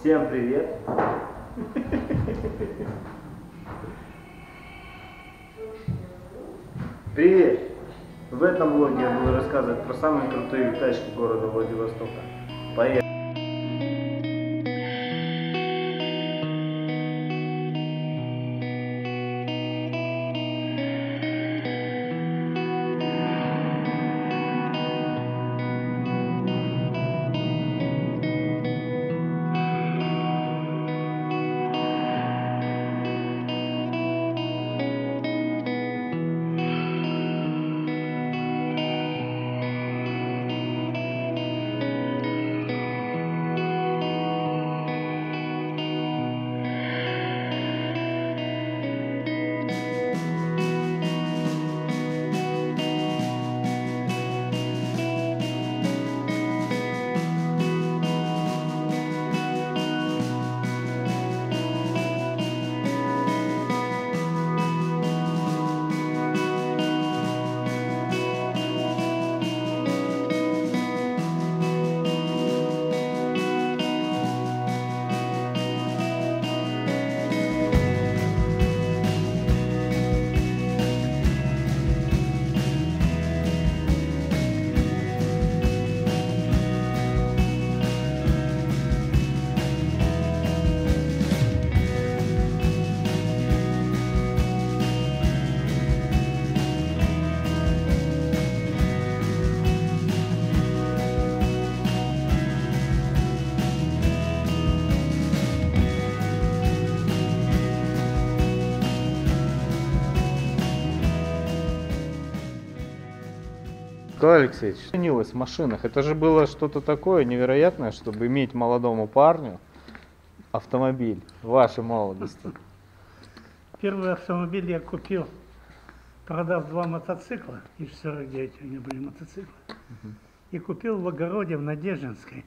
Всем привет! Привет! В этом влоге я буду рассказывать про самые крутые тачки города Владивостока. Поехали! Николай Алексеевич, что изменилось в машинах? Это же было что-то такое невероятное, чтобы иметь молодому парню автомобиль в вашей молодости. Первый автомобиль я купил, продав 2 мотоцикла, и в 49 у меня были мотоциклы, и купил в огороде в Надеждинской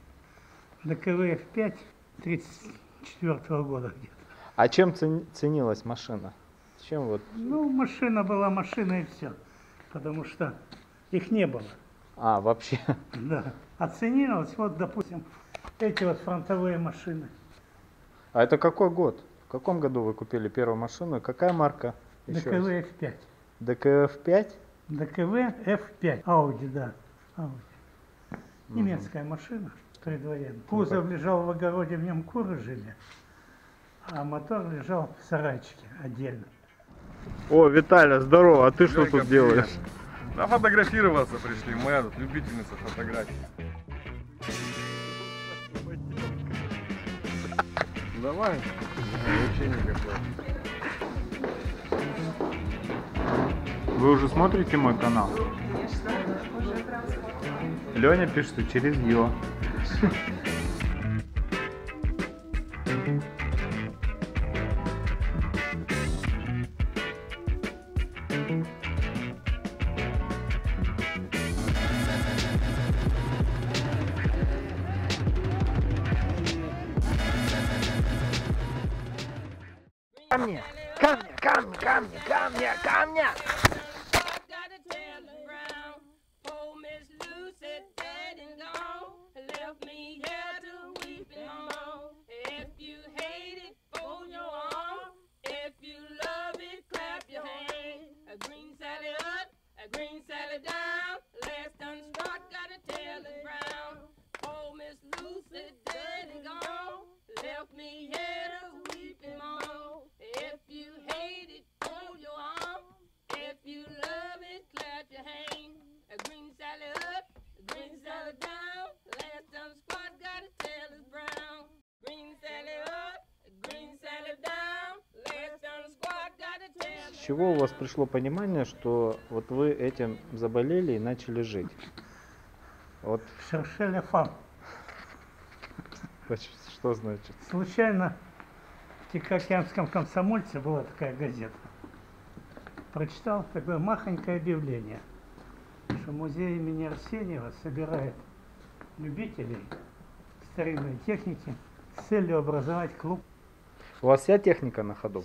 ДКВ F5 34 года где-то. А чем ценилась машина? Чем вот? Ну, машина была машина и все, потому что их не было. А, вообще? Да. Оценилось, вот, допустим, эти вот фронтовые машины. А это какой год? В каком году вы купили первую машину? Какая марка? ДКВ F5. ДКФ-5? ДКВ F5. Ауди, да. Ауди. Немецкая машина, предвоенная. Кузов лежал в огороде, в нем куры жили, а мотор лежал в сарайчике отдельно. О, Виталя, здорово, а ты что тут делаешь? Да, фотографироваться пришли, моя тут любительница фотографий. Давай, вообще никакой. Вы уже смотрите мой канал? Леня пишет, что через Ё. Камня! Камня! Камня! Камня! Камня! Камня! С чего у вас пришло понимание, что вот вы этим заболели и начали жить? Вот Шершеля фам. что значит? Случайно в Тихоокеанском комсомольце была такая газета. Прочитал такое махонькое объявление, что музей имени Арсеньева собирает любителей старинной техники с целью образовать клуб. У вас вся техника на ходу?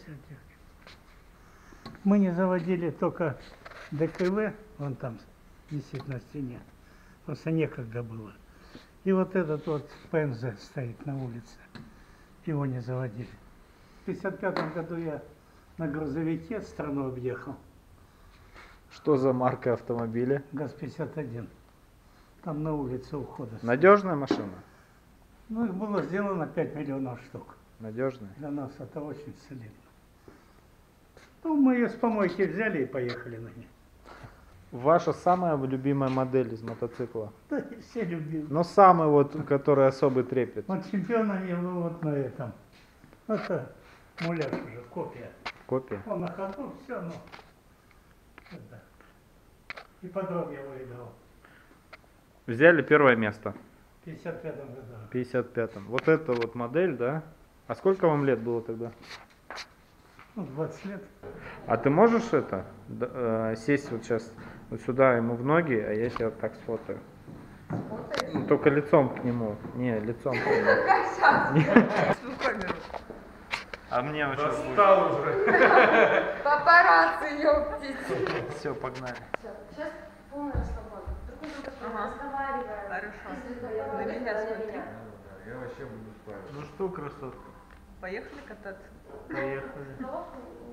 Мы не заводили только ДКВ, вон там висит на стене, просто некогда было. И вот этот вот ПМЗ стоит на улице. его не заводили. В 1955 году я на грузовике страну объехал, Что за марка автомобиля? ГАЗ-51. Там на улице ухода. Надежная машина? Ну, их было сделано 5 миллионов штук. Надежная? Для нас это очень солидно. Ну, мы ее с помойки взяли и поехали на ней. Ваша самая любимая модель из мотоцикла? Да, все любили. Но самый вот, который особый трепет. Вот чемпионом я был вот на этом. Это муляж уже, копия. Копия. Он на ходу, все, ну. Это. И подром я выиграл. Взяли первое место В 55 году. в 55-м. Вот эта вот модель, да? А сколько вам лет было тогда? Ну, 20 лет. А ты можешь сесть вот сейчас вот сюда ему в ноги, а я тебя вот так сфотаю? Ну, только лицом к нему. Не, лицом к нему. Как сейчас? Ну, камеру. А мне вот сейчас Достал уже. Папарацци, ёптить. Все, погнали. Всё, сейчас полная свобода. Друг на друга Ага. разговариваем. Хорошо. Изредка На говорим, меня на смотри. меня. Я вообще буду спать. Ну что, красотка, Поехали кататься? поехали. Ага.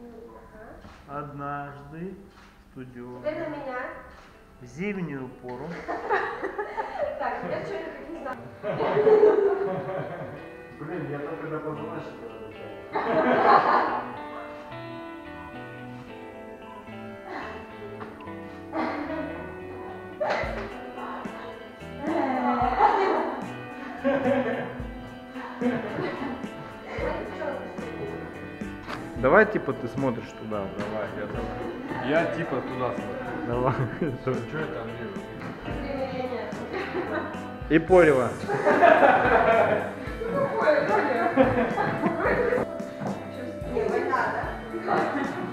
Однажды в Теперь на студию меня. в зимнюю пору. Так, я что-нибудь не знаю. Блин, я только когда позвонил, что Давай, типа, ты смотришь туда. Давай, я там. Я типа туда смотрю. Давай. Что я там вижу? Примирение. И порево. Не, война, да?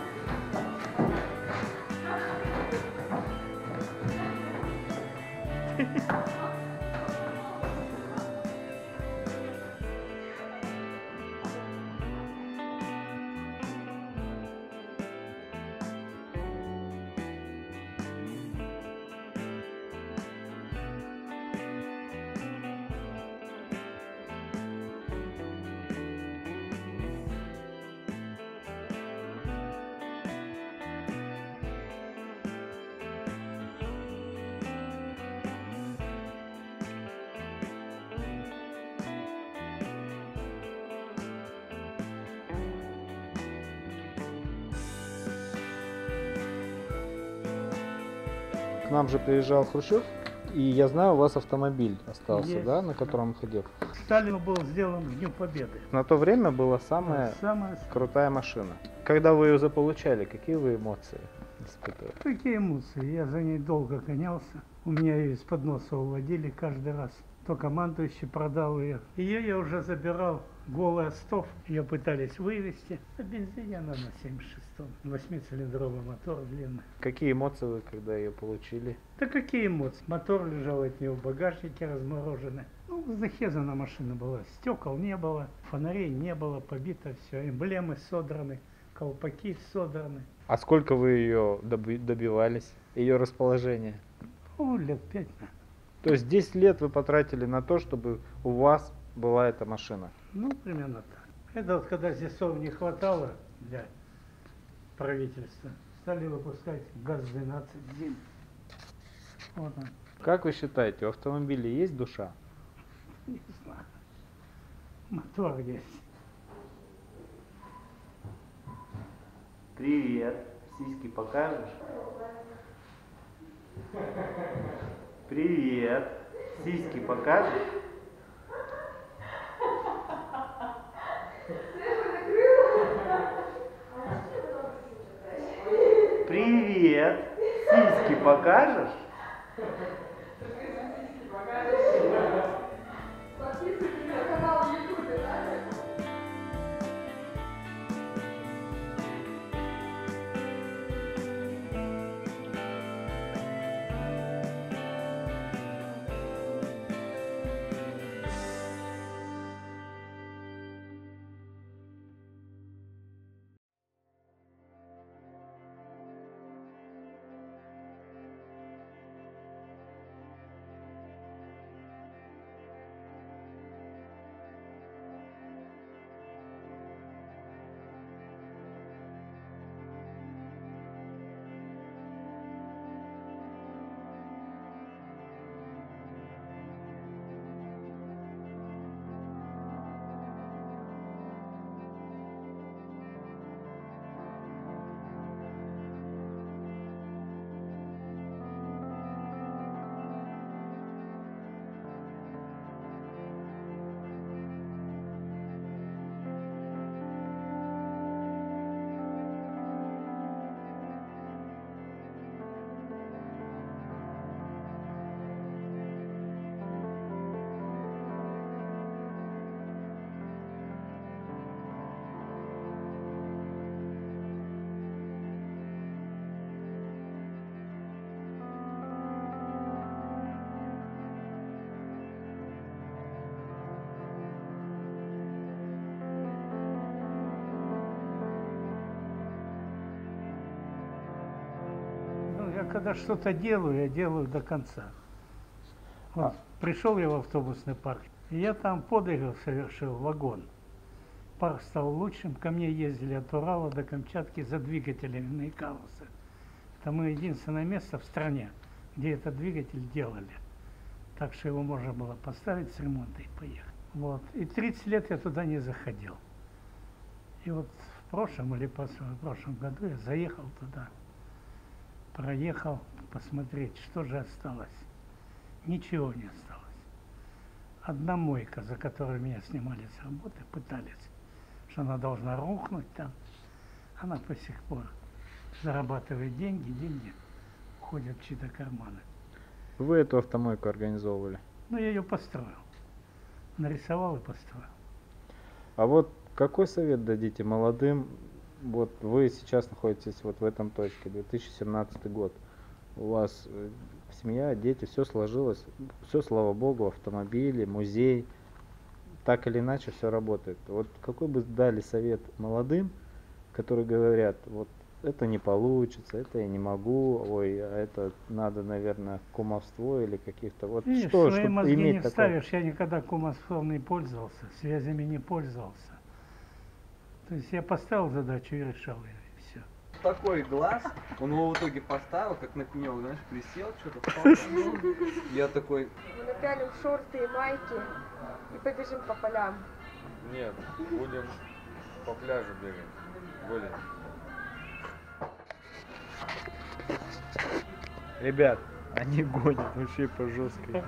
К нам же приезжал Хрущев, и я знаю, у вас автомобиль остался, Есть. да, на котором ходил. Сталин был сделан к Дню Победы. На то время была самая Самое... крутая машина. Когда вы ее заполучали, какие вы эмоции испытывали? Какие эмоции? Я за ней долго гонялся. У меня ее из-под носа уводили каждый раз. То командующий продал ее. Ее я уже забирал голый остов. Ее пытались вывести. На бензине она на 76-м. 8-цилиндровый мотор длинный. Какие эмоции вы, когда ее получили? Да какие эмоции? Мотор лежал от нее в багажнике размороженный. Ну, захезана машина была. Стекол не было, фонарей не было, побито все. Эмблемы содраны, колпаки содраны. А сколько вы ее добивались, ее расположения? Ну, лет 5. То есть 10 лет вы потратили на то, чтобы у вас была эта машина. Ну, примерно так. Это вот когда ЗИСов не хватало для правительства, стали выпускать ГАЗ-12 ЗИМ. Вот он. Как вы считаете, у автомобиля есть душа? Не знаю. Мотор есть. Привет. Сиськи покажешь? Привет. Сиськи покажешь? Привет. Сиськи покажешь? Подписывайтесь на канал в Ютубе, да? когда что-то делаю, я делаю до конца. Вот, пришел я в автобусный парк, и я там подвиг совершил, вагон. Парк стал лучшим, ко мне ездили от Урала до Камчатки за двигателями на Икарусе. Это мы единственное место в стране, где этот двигатель делали. Так что его можно было поставить с ремонта и поехать. Вот. И 30 лет я туда не заходил. И вот в прошлом или в прошлом году я заехал туда, проехал, посмотреть, что же осталось. Ничего не осталось. Одна мойка, за которой меня снимали с работы, пытались, что она должна рухнуть там. Она до сих пор зарабатывает деньги, деньги уходят в чьи-то карманы. Вы эту автомойку организовывали? Ну, я ее построил. Нарисовал и построил. А вот какой совет дадите молодым? Вот вы сейчас находитесь вот в этом точке, 2017 год. У вас семья, дети, все сложилось, все, слава богу, автомобили, музей, так или иначе все работает. Вот какой бы дали совет молодым, которые говорят, вот это не получится, это я не могу, ой, а это надо, наверное, кумовство или каких-то, вот Видишь, что, свои чтобы мозги иметь не такое? вставишь, я никогда кумовством не пользовался, связями не пользовался. То есть я поставил задачу и решал ее, и все. Такой глаз, он его в итоге поставил, как на пенек, знаешь, присел, что-то встал. Я такой, Мы напялим шорты и майки и побежим по полям. Нет, будем по пляжу бегать. Гулять. Ребят, они гонят вообще по жесткой.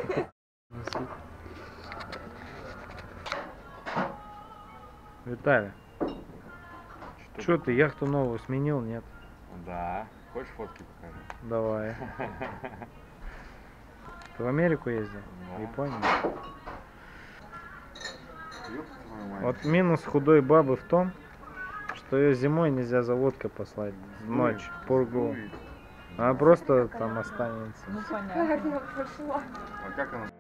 Виталий, что ты яхту новую сменил, нет? Да. Хочешь фотки покажу? Давай. Ты в Америку ездил? В Да. Японию? Ёпта твою мать. Вот минус худой бабы в том, что ее зимой нельзя за водкой послать. Ночь, пургу. Дует. Она просто там останется. Ну, Как понятно. она пошла? А как она?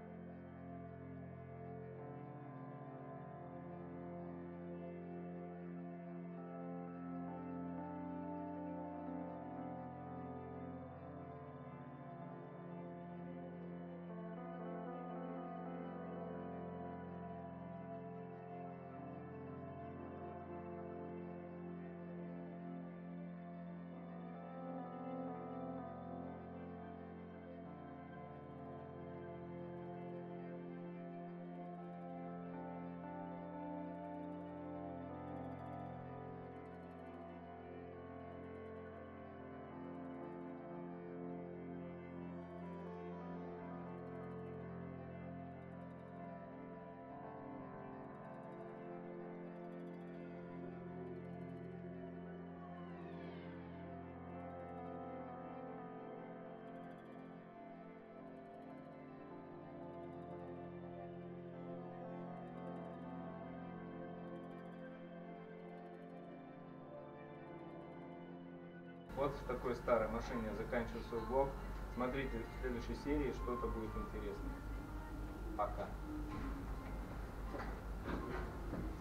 Вот в такой старой машине я заканчиваю свой блог. Смотрите в следующей серии, что-то будет интересно. Пока.